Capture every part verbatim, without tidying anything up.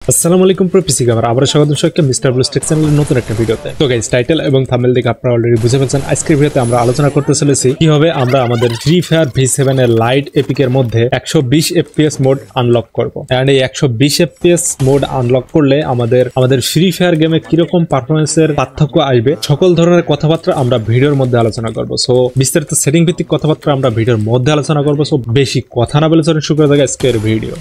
আসসালামু আলাইকুম প্রিয় পিসি গেমার, আবার স্বাগত সবাইকে মিস্টার ব্লু টেক চ্যানেলের নতুন একটা ভিডিওতে। তো গাইস, টাইটেল এবং থাম্বনেল দেখে আপনারা অলরেডি বুঝে ফেলছেন আজকের ভিডিওতে আমরা আলোচনা করতে চলেছি কিভাবে আমরা আমাদের ফ্রি ফায়ার ভি সেভেন এর লাইট এপিকের মধ্যে একশো বিশ এফপিএস মোড আনলক করব। এন্ড এই একশো বিশ এফপিএস মোড আনলক করলে আমাদের আমাদের ফ্রি ফায়ার গেমে কিরকম পারফরমেন্সের পার্থক্য আসবে, সকল ধরনের কথাবার্তা আমরা ভিডিওর মধ্যে আলোচনা করব। সো বিস্তারিত সেটিং ভিত্তিক কথাবার্তা আমরা ভিডিওর মধ্যে আলোচনা করব। সো বেশি কথা না বলে চলুন শুরু করা যাক আজকের ভিডিও।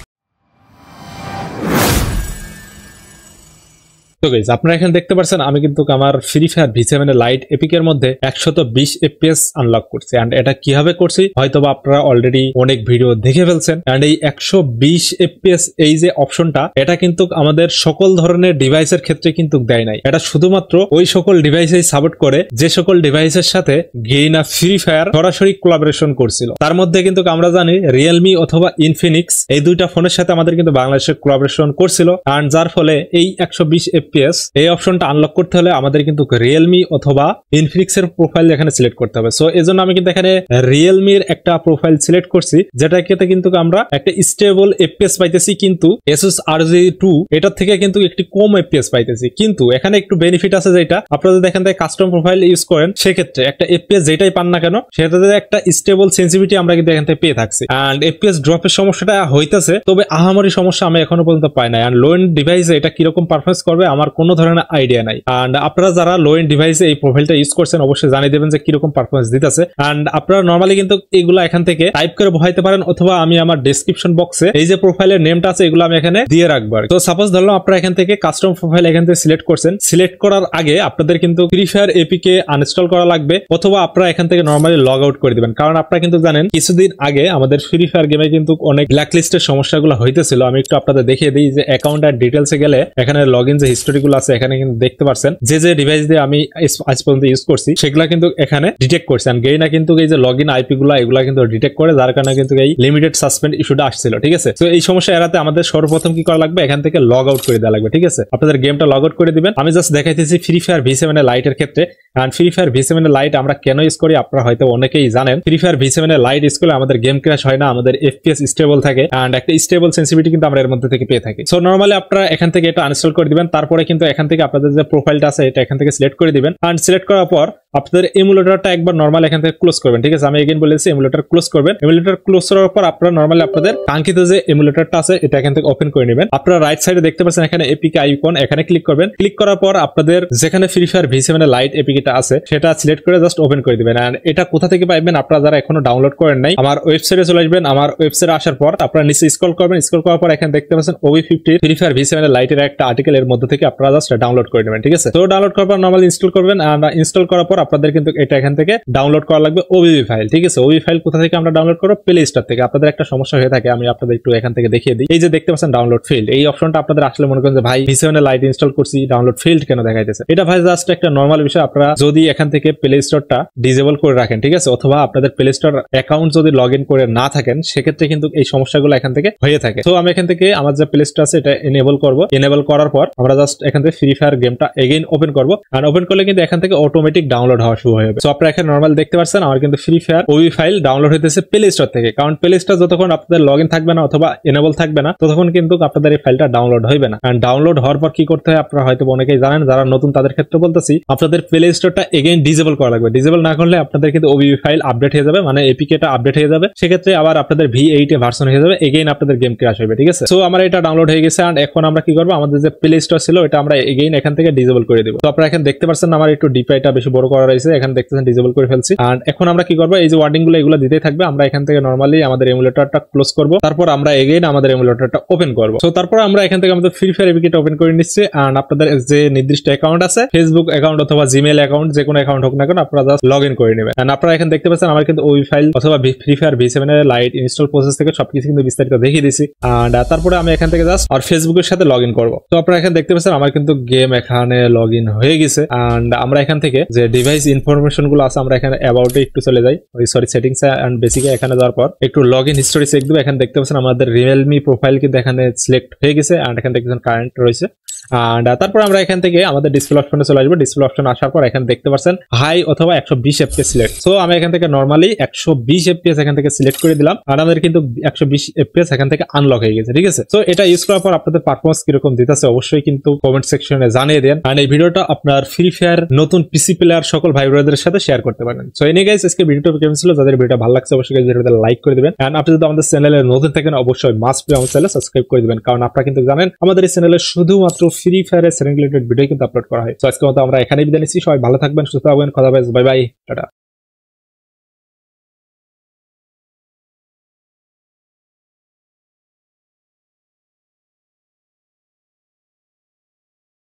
তো গাইস, আপনারা এখানে দেখতে পাচ্ছেন আমি কিন্তু আমার ফ্রি ফায়ার ভি সেভেন এর লাইট এপিকের মধ্যে একশো বিশ এফপিএস আনলক করছি। এন্ড এটা কিভাবে করছি হয়তোবা আপনারা অলরেডি অনেক ভিডিও দেখে ফেলছেন। এন্ড এই একশো বিশ এফপিএস এই যে অপশনটা, এটা কিন্তু আমাদের সকল ধরনের ডিভাইসের ক্ষেত্রে কিন্তু দেয় নাই। এটা শুধুমাত্র ওই সকল ডিভাইসেই সাপোর্ট করে যে সকল ডিভাইসের সাথে গেইনা ফ্রি ফায়ার সরাসরি কোলাবোরেশন করছিল। তার মধ্যে কিন্তু আমরা জানি রিয়েলমি অথবা ইনফিনিক্স এই দুইটা ফোনের সাথে আমাদের কিন্তু বাংলাদেশে কোলাবোরেশন করছিল। এন্ড যার ফলে এই একশো বিশ এফপিএস এই অপশনটা আনলক করতে হলে আমাদের কিন্তু রিয়েলমি অথবা ইনফিনিক্স এর প্রোফাইল এখানে সিলেক্ট করতে হবে। সো এজন্য আমি কিন্তু এখানে রিয়েলমির একটা প্রোফাইল সিলেক্ট করছি, যেটাকে কিন্তু আমরা একটা স্টেবল এফপিএস পাইতেছি, কিন্তু এসুস আরজি টু এটার থেকে কিন্তু একটি কম এফপিএস পাইতেছি। কিন্তু এখানে একটু বেনিফিট আছে, যেটা আপনারা যদি এখান থেকে কাস্টম প্রোফাইল ইউজ করেন সেক্ষেত্রে একটা এফপিএস যেটাই পান না কেন সেটাতে একটা স্টেবল সেন্সিটিভিটি আমরা কিন্তু এখান থেকে পেয়ে থাকছি। এন্ড এফপিএস ড্রপের সমস্যাটা হইতেছে, তবে আহামরি সমস্যা আমি এখনো পর্যন্ত পাই না। এন্ড লো এন্ড ডিভাইসে এটা কিরকম পারফরমেন্স করবে আমার কোনো ধরনের আইডিয়া নাই। এন্ড আপনারা যারা লো এন্ড ডিভাইসে এই প্রোফাইলটা ইউজ করছেন অবশ্যই জানিয়ে দেবেন যে কিরকম পারফরমেন্স দিতেছে। এন্ড আপনারা নরমালি কিন্তু এগুলো এখান থেকে টাইপ করে বসাইতে পারেন, অথবা আমি আমার ডেসক্রিপশন বক্সে এই যে প্রোফাইলের নেমটা আছে এগুলো আমি এখানে দিয়ে রাখবো। তো সাপোজ ধরলাম আপনারা এখান থেকে কাস্টম প্রোফাইল এখান থেকে সিলেক্ট করছেন। সিলেক্ট করার আগে আপনাদের কিন্তু ফ্রি ফায়ার এপিকে আনইনস্টল করা লাগবে, অথবা আপনারা এখান থেকে নরমালি লগ আউট করে দিবেন। কারণ আপনারা কিন্তু জানেন কিছুদিন আগে আমাদের ফ্রি ফায়ার গেমে কিন্তু অনেক ব্ল্যাক লিস্টের সমস্যাগুলো হইতেছিল। আমি একটু আপনাদের দেখিয়ে দিই যে অ্যাকাউন্ট আর ডিটেলসে গেলে এখানে লগ ইন যে হিস্টোরি গুলো আছে এখানে কিন্তু দেখতে পারছেন যে যে ডিভাইস দিয়ে আমি আজ পর্যন্ত ইউজ করছি সেগুলা কিন্তু এখানে ডিটেক্ট করছে। গেইনা কিন্তু এই যে লগ ইন আইপি গুলা এগুলা কিন্তু ডিটেক্ট করে, যার কারণে কিন্তু এই লিমিটেড সাসপেন্ড ইস্যুটা আসছিল। ঠিক আছে, তো এই সমস্যা এড়াতে আমাদের সর্বপ্রথম কি করা লাগবে, এখান থেকে লগ আউট করে দেওয়া লাগবে। ঠিক আছে, আপনাদের গেমটা লগ আউট করে দিবেন। আমি জাস্ট দেখাইতেছি ফ্রি ফায়ার ভি সেভেন এর লাইটের ক্ষেত্রে। And free fire V seven এর লাইট আমরা কেন ইউজ করি আপনারা হয়তো অনেকেই জানেন। ফ্রি ফায়ার ভি সেভেন এর লাইট ইউজ করলে আমাদের গেম ক্র্যাশ হয় না, আমাদের এফপিএস স্টেবল থাকে। এন্ড একটা স্টেবল সেন্সিটিভিটি কিন্তু আমরা এর মধ্যে থেকে পেয়ে থাকি। সো নরমালি আপনারা এখান থেকে এটা আনইনস্টল করে দিবেন। তারপরে কিন্তু এখান থেকে আপনাদের যে প্রোফাইলটা আছে এটা এখান থেকে সিলেক্ট করে দিবেন। এন্ড সিলেক্ট করার পর আপনাদের এমুলেটরটা একবার নরমাল এখান থেকে ক্লোজ করবেন। ঠিক আছে, আমি এগেইন বলেছি এমুলেটর ক্লোজ করবেন। এমুলেটর ক্লোজ করার পর আপনারা নরমালি আপনাদের কাঙ্ক্ষিত যে এমুলেটরটা আছে এটা এখান থেকে ওপেন করে নেবেন। আপনারা রাইট সাইডে দেখতে পাচ্ছেন এখানে এপিকে আইকন, এখানে ক্লিক করবেন। ক্লিক করার পর আপনাদের যেখানে ফ্রি ফায়ার ভি সেভেন এর লাইট এপিকেটা আছে সেটা সিলেক্ট করে জাস্ট ওপেন করে দিবেন। এন্ড এটা কোথা থেকে পাবেন আপনারা যারা এখনো ডাউনলোড করেন নাই, আমার ওয়েবসাইটে চলে আসবেন। আমার ওয়েবসাইটে আসার পর আপনারা নিচে স্ক্রল করবেন। স্ক্রল করার পর এখানে দেখতে পাচ্ছেন OB fifty free fire V seven এর লাইটের একটা আর্টিকেল, এর মধ্যে থেকে আপনারা জাস্ট ডাউনলোড করে নেবেন। ঠিক আছে, তো ডাউনলোড করার পর নরমালি ইনস্টল করবেন। এন্ড ইনস্টল করার পর আপনাদের কিন্তু এটা এখান থেকে ডাউনলোড করা লাগবে ওবিবি ফাইল। ঠিক আছে, ওবিবি ফাইল কোথা থেকে আমরা ডাউনলোড করব, প্লে স্টোর থেকে। আপনাদের একটা সমস্যা হয়ে থাকে, আমি আপনাদের একটু এখান থেকে দেখিয়ে দিই। এই যে দেখতে পাচ্ছেন ডাউনলোড ফিল্ড, এই অপশনটা আপনাদের আসলে মনে করেন যে ভাই ভি সেভেন এর লাইট ইনস্টল করছি ডাউনলোড ফিল্ড কেন দেখাইতেছে, এটা ভাই জাস্ট একটা নরমাল বিষয়। আপনারা যদি এখান থেকে প্লে স্টোরটা ডিসেবল করে রাখেন, ঠিক আছে, অথবা আপনাদের প্লে স্টোর অ্যাকাউন্ট যদি লগ ইন করে না থাকেন সেক্ষেত্রে কিন্তু এই সমস্যাগুলো এখান থেকে হয়ে থাকে। তো আমি এখান থেকে আমার যে প্লে স্টোর আছে এটা এনেবল করব। এনেবল করার পর আমরা জাস্ট এখান থেকে ফ্রি ফায়ার গেমটা এগেইন ওপেন করব। আর ওপেন করলে কিন্তু এখান থেকে অটোমেটিক ডাউনলোড হওয়া শুরু হয়ে যাবে। সো আপনারা এখানে নরমাল দেখতে পাচ্ছেন আমার কিন্তু free fire OB file download হইতেছে প্লে স্টোর থেকে। কারণ প্লে স্টোর যতক্ষণ আপনাদের লগ ইন থাকবে না অথবা এনেবল থাকবে না ততক্ষণ কিন্তু আপনাদের এই ফাইলটা ডাউনলোড হইবে না। এন্ড ডাউনলোড হওয়ার পর কি করতে হয় আপনারা হয়তো অনেকেই জানেন, যারা নতুন তাদের ক্ষেত্রে বলতেছি, আপনাদের প্লে স্টোরটা এগেইন ডিসেবল করা লাগবে। ডিসেবল না করলে আপনাদের কিন্তু ওবি ফাইল আপডেট হয়ে যাবে, মানে এপিকেটা আপডেট হয়ে যাবে। সেক্ষেত্রে আবার আপনাদের ভি এইট এ ভার্সন হয়ে যাবে, এগেইন আপনাদের গেম ক্র্যাশ হবে। ঠিক আছে, সো আমার এটা ডাউনলোড হয়ে গেছে। এন্ড এখন আমরা কি করব, আমাদের যে প্লে স্টোর ছিল এটা আমরা এগেইন এখান থেকে ডিসেবল করে দেব। তো আপনারা এখানে দেখতে পাচ্ছেন আমার একটু ডিপাইটা বেশি বড় করা রয়েছে, এখানে দেখতেছেন ডিসেবল করে ফেলছি। এন্ড এখন আমরা কি করব, এই যে ওয়ার্ডিং গুলো এগুলো দিতেই থাকবে। আমরা এখান থেকে নরমালি আমাদের এমুলেটরটা ক্লোজ করব, তারপর আমরা এগেইন আমাদের এমুলেটরটা ওপেন করব। সো তারপর আমরা এখান থেকে আমাদের ফ্রি ফায়ার এপিকেটা ওপেন করে নিচ্ছি। এন্ড আপনাদের যে নির্দিষ্ট অ্যাকাউন্ট আছে, ফেসবুক অ্যাকাউন্ট অথবা জিমেইল অ্যাকাউন্ট, যে কোনো অ্যাকাউন্ট হোক না কেন আপনারা জাস্ট লগ ইন করে নেবেন। এন্ড আপনারা এখানে দেখতে পাচ্ছেন আমার কিন্তু ওই ফাইল অথবা ফ্রি ফায়ার ভি সেভেন এর লাইট ইনস্টল প্রসেস থেকে সবকিছু কিন্তু বিস্তারিত দেখিয়ে দিছি। এন্ড তারপরে আমি এখান থেকে জাস্ট আর ফেসবুকের সাথে লগ ইন করবো। তো আপনারা এখানে দেখতে পাচ্ছেন আমার কিন্তু গেম এখানে লগ ইন হয়ে গেছে। এন্ড আমরা এখান থেকে যে ডিভাইস ইনফরমেশন গুলো আছে আমরা এখানে অ্যাবাউটে একটু চলে যাই, ওই সরি সেটিংস এন্ড বেসিকে। এখানে যাওয়ার পর একটু লগ ইন হিস্টোরি চেক দেবো। এখানে দেখতে পাচ্ছেন আমাদের রিয়েলমি প্রোফাইল কিন্তু এখানে সিলেক্ট হয়ে গেছে। এন্ড এখানে দেখতেছেন কারেন্ট রয়েছে। আর তারপর আমরা এখান থেকে আমাদের ডিসপ্লে অপশনে চলে আসবো। ডিসপ্লে অপশন আসার পর এখানে দেখতে পাচ্ছেন হাই অথবা একশো বিশ এফপিএস সিলেক্ট। সো আমি এখান থেকে নরমালি একশো বিশ এফপিএস এখান থেকে সিলেক্ট করে দিলাম আর আমাদের কিন্তু একশো বিশ এফপিএস এখান থেকে আনলক হয়ে গেছে, ঠিক আছে। সো এটা ইউজ করার পর আপনাদের পারফরমেন্স কিরকম দিতেছে অবশ্যই কিন্তু কমেন্ট সেকশনে জানিয়ে দেন। আর এই ভিডিওটা আপনার ফ্রি ফায়ার নতুন পিসি প্লেয়ার সকল ভাই ব্রাদারদের সাথে শেয়ার করতে পারেন। সো এনি গাইস, আজকে ভিডিওটা কেমন ছিল? যাদের ভিডিওটা ভালো লাগছে অবশ্যই ভিডিওটা লাইক করে দিবেন। এন্ড আপনি যদি আমাদের চ্যানেলে নতুন থাকেন অবশ্যই মাস্ট বি আমাদের চ্যানেল সাবস্ক্রাইব করে দিবেন, কারণ আপনারা কিন্তু জানেন আমাদের এই চ্যানেলে শুধুমাত্র ফ্রি ফায়ারের রিলেটেড ভিডিও কিন্তু আপলোড করা হয়। সো আজকে মতো আমরা এখানেই বিদায় নিচ্ছি। সবাই ভালো থাকবেন, সুস্থ থাকবেন, খোদা হাফেজ, বাই বাই, টাটা।